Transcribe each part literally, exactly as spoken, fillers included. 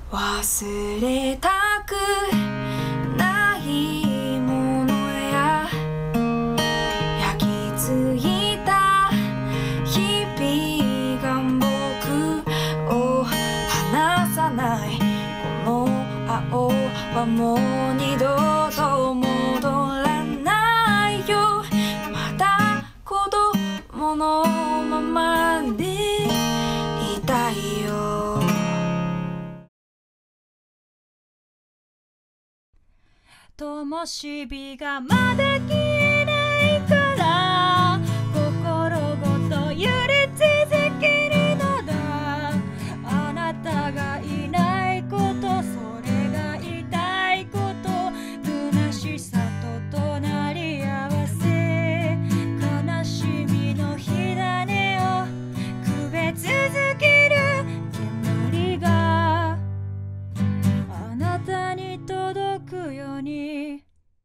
忘れたくないものや焼き付いた日々が僕を離さない。この青はもう二度と戻らないよ。まだ子供のままでいたいよ。灯火がまだ消えないから心ごと揺れ続けるのだ。あなたがいないこと、それが痛いこと、虚しさと隣り合わせ、悲しみの火種をくべ続ける煙があなたに届くように。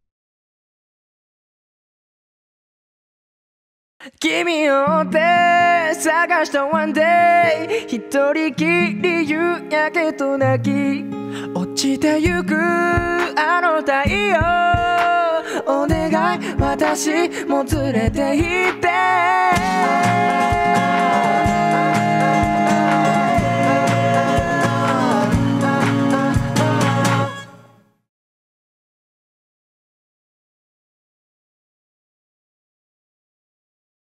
君を追って探したワンデー、一人きり夕焼けと泣き落ちてゆくあの太陽、お願い私も連れて行って。